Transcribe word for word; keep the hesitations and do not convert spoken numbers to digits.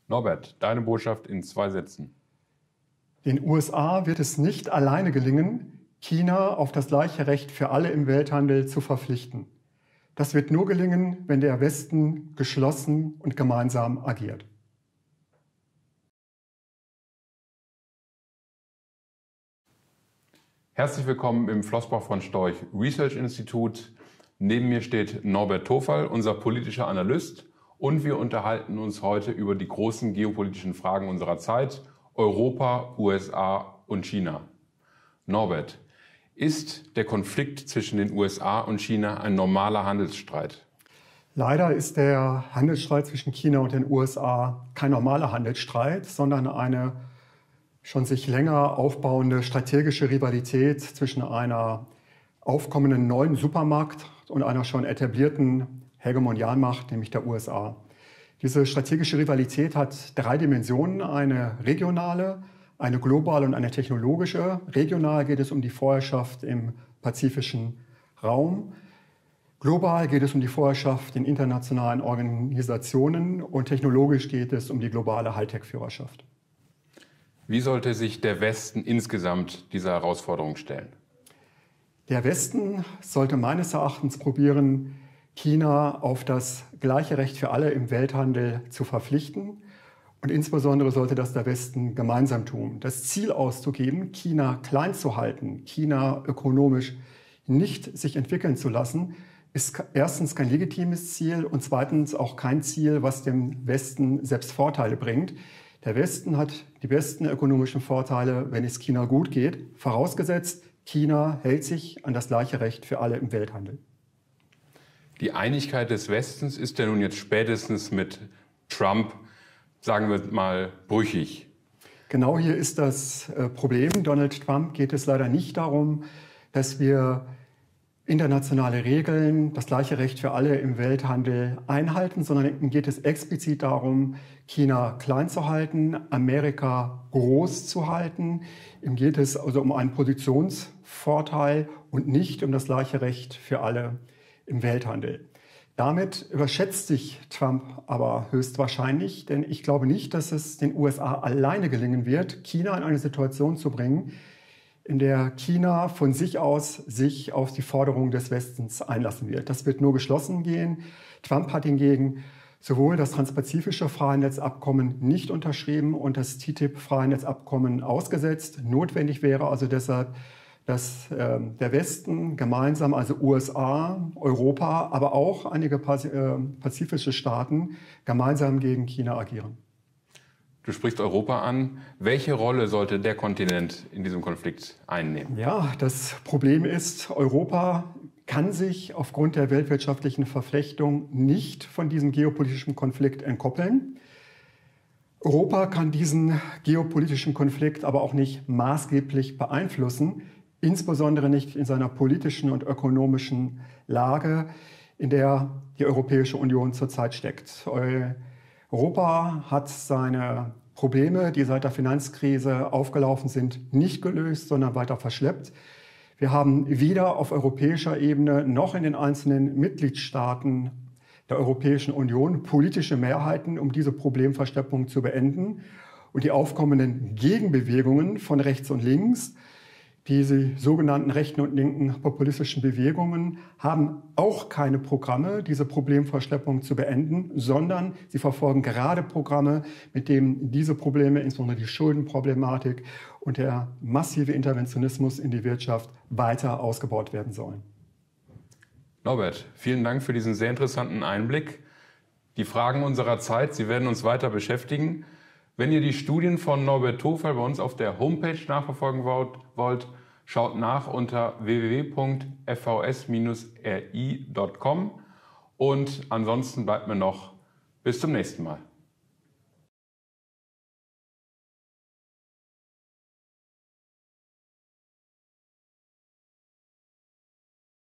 Norbert, deine Botschaft in zwei Sätzen. Den U S A wird es nicht alleine gelingen, China auf das gleiche Recht für alle im Welthandel zu verpflichten. Das wird nur gelingen, wenn der Westen geschlossen und gemeinsam agiert. Herzlich willkommen im Flossbach von Storch Research Institute. Neben mir steht Norbert Tofall, unser politischer Analyst, und wir unterhalten uns heute über die großen geopolitischen Fragen unserer Zeit: Europa, U S A und China. Norbert, ist der Konflikt zwischen den U S A und China ein normaler Handelsstreit? Leider ist der Handelsstreit zwischen China und den U S A kein normaler Handelsstreit, sondern eine schon sich länger aufbauende strategische Rivalität zwischen einer aufkommenden neuen Supermacht und einer schon etablierten Hegemonialmacht, nämlich der U S A. Diese strategische Rivalität hat drei Dimensionen: eine regionale, eine globale und eine technologische. Regional geht es um die Vorherrschaft im pazifischen Raum. Global geht es um die Vorherrschaft in internationalen Organisationen und technologisch geht es um die globale Hightech-Führerschaft. Wie sollte sich der Westen insgesamt dieser Herausforderung stellen? Der Westen sollte meines Erachtens probieren, China auf das gleiche Recht für alle im Welthandel zu verpflichten. Und insbesondere sollte das der Westen gemeinsam tun. Das Ziel auszugeben, China klein zu halten, China ökonomisch nicht sich entwickeln zu lassen, ist erstens kein legitimes Ziel und zweitens auch kein Ziel, was dem Westen selbst Vorteile bringt. Der Westen hat die besten ökonomischen Vorteile, wenn es China gut geht, vorausgesetzt, China hält sich an das gleiche Recht für alle im Welthandel. Die Einigkeit des Westens ist ja nun jetzt spätestens mit Trump, sagen wir mal, brüchig. Genau hier ist das Problem. Donald Trump geht es leider nicht darum, dass wir internationale Regeln, das gleiche Recht für alle im Welthandel einhalten, sondern ihm geht es explizit darum, China klein zu halten, Amerika groß zu halten. Ihm geht es also um einen Positionsvorteil und nicht um das gleiche Recht für alle im Welthandel. Damit überschätzt sich Trump aber höchstwahrscheinlich, denn ich glaube nicht, dass es den U S A alleine gelingen wird, China in eine Situation zu bringen, in der China von sich aus sich auf die Forderungen des Westens einlassen wird. Das wird nur geschlossen gehen. Trump hat hingegen sowohl das Transpazifische Freihandelsabkommen nicht unterschrieben und das T T I P-Freihandelsabkommen ausgesetzt. Notwendig wäre also deshalb, dass äh, der Westen gemeinsam, also U S A, Europa, aber auch einige pazifische Staaten gemeinsam gegen China agieren. Du sprichst Europa an. Welche Rolle sollte der Kontinent in diesem Konflikt einnehmen? Ja, das Problem ist, Europa kann sich aufgrund der weltwirtschaftlichen Verflechtung nicht von diesem geopolitischen Konflikt entkoppeln. Europa kann diesen geopolitischen Konflikt aber auch nicht maßgeblich beeinflussen, insbesondere nicht in seiner politischen und ökonomischen Lage, in der die Europäische Union zurzeit steckt. Europa hat seine Probleme, die seit der Finanzkrise aufgelaufen sind, nicht gelöst, sondern weiter verschleppt. Wir haben weder auf europäischer Ebene noch in den einzelnen Mitgliedstaaten der Europäischen Union politische Mehrheiten, um diese Problemverschleppung zu beenden. Und die aufkommenden Gegenbewegungen von rechts und links, diese sogenannten rechten und linken populistischen Bewegungen, haben auch keine Programme, diese Problemverschleppung zu beenden, sondern sie verfolgen gerade Programme, mit denen diese Probleme, insbesondere die Schuldenproblematik und der massive Interventionismus in die Wirtschaft, weiter ausgebaut werden sollen. Norbert, vielen Dank für diesen sehr interessanten Einblick. Die Fragen unserer Zeit, sie werden uns weiter beschäftigen. Wenn ihr die Studien von Norbert Tofall bei uns auf der Homepage nachverfolgen wollt, schaut nach unter w w w punkt f v s bindestrich r i punkt com und ansonsten bleibt mir noch bis zum nächsten Mal.